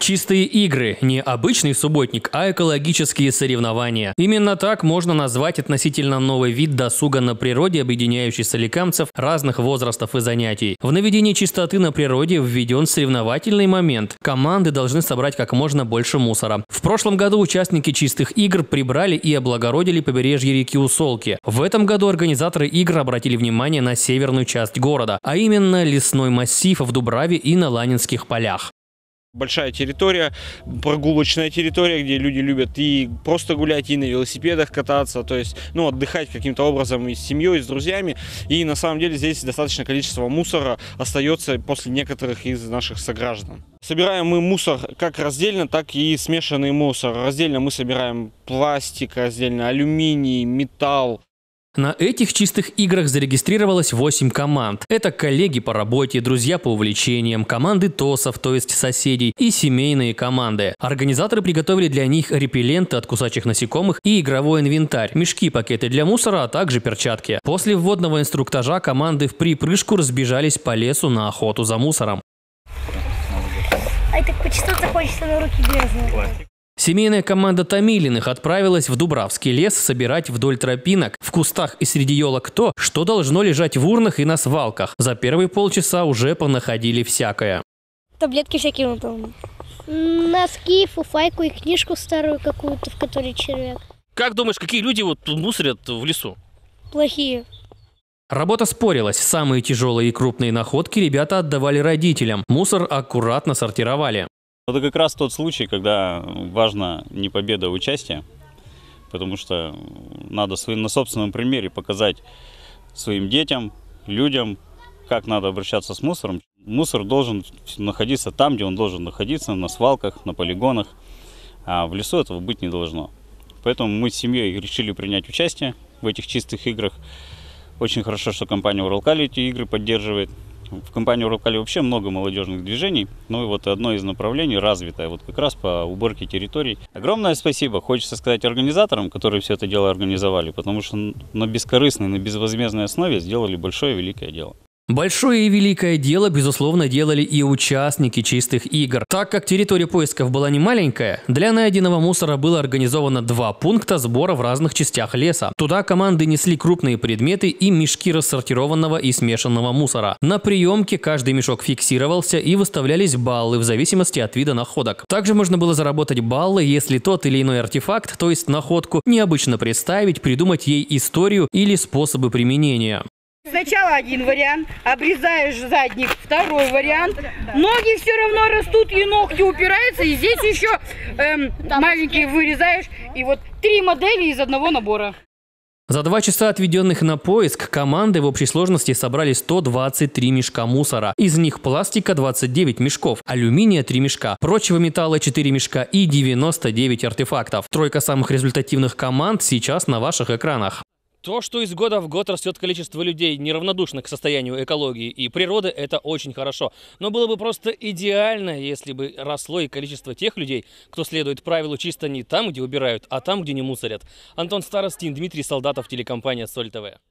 Чистые игры – не обычный субботник, а экологические соревнования. Именно так можно назвать относительно новый вид досуга на природе, объединяющий соликамцев разных возрастов и занятий. В наведении чистоты на природе введен соревновательный момент. Команды должны собрать как можно больше мусора. В прошлом году участники чистых игр прибрали и облагородили побережье реки Усолки. В этом году организаторы игр обратили внимание на северную часть города, а именно лесной массив в Дубраве и на Ланинских полях. Большая территория, прогулочная территория, где люди любят и просто гулять, и на велосипедах кататься, то есть, отдыхать каким-то образом и с семьей, и с друзьями. И на самом деле здесь достаточное количество мусора остается после некоторых из наших сограждан. Собираем мы мусор как раздельно, так и смешанный мусор. Раздельно мы собираем пластик, раздельно алюминий, металл. На этих чистых играх зарегистрировалось 8 команд. Это коллеги по работе, друзья по увлечениям, команды ТОСов, то есть соседей, и семейные команды. Организаторы приготовили для них репелленты от кусачих насекомых и игровой инвентарь, мешки, пакеты для мусора, а также перчатки. После вводного инструктажа команды в припрыжку разбежались по лесу на охоту за мусором. Ай, так почесаться хочется, на руки грязные. Семейная команда Томилиных отправилась в Дубравский лес собирать вдоль тропинок, в кустах и среди елок то, что должно лежать в урнах и на свалках. За первые полчаса уже понаходили всякое. Таблетки всякие выполнены. Носки, фуфайку и книжку старую какую-то, в которой червяк. Как думаешь, какие люди мусорят в лесу? Плохие. Работа спорилась. Самые тяжелые и крупные находки ребята отдавали родителям. Мусор аккуратно сортировали. Это как раз тот случай, когда важна не победа, а участие, потому что надо на собственном примере показать своим детям, людям, как надо обращаться с мусором. Мусор должен находиться там, где он должен находиться, на свалках, на полигонах, а в лесу этого быть не должно. Поэтому мы с семьей решили принять участие в этих чистых играх. Очень хорошо, что компания Уралкали эти игры поддерживает. В компании Уралкали вообще много молодежных движений, но и одно из направлений развитое, как раз по уборке территорий. Огромное спасибо, хочется сказать, организаторам, которые все это дело организовали, потому что на бескорыстной, на безвозмездной основе сделали большое и великое дело. Большое и великое дело, безусловно, делали и участники чистых игр. Так как территория поисков была не маленькая, для найденного мусора было организовано 2 пункта сбора в разных частях леса. Туда команды несли крупные предметы и мешки рассортированного и смешанного мусора. На приемке каждый мешок фиксировался и выставлялись баллы в зависимости от вида находок. Также можно было заработать баллы, если тот или иной артефакт, то есть находку, необычно представить, придумать ей историю или способы применения. Сначала один вариант, обрезаешь задник, второй вариант. Ноги все равно растут, и ногти упираются, и здесь еще маленькие вырезаешь. И 3 модели из одного набора. За 2 часа, отведенных на поиск, команды в общей сложности собрали 123 мешка мусора. Из них пластика 29 мешков, алюминия 3 мешка, прочего металла 4 мешка и 99 артефактов. 3 самых результативных команд сейчас на ваших экранах. То, что из года в год растет количество людей, неравнодушных к состоянию экологии и природы, это очень хорошо. Но было бы просто идеально, если бы росло и количество тех людей, кто следует правилу чисто не там, где убирают, а там, где не мусорят. Антон Старостин, Дмитрий Солдатов, телекомпания Соль ТВ.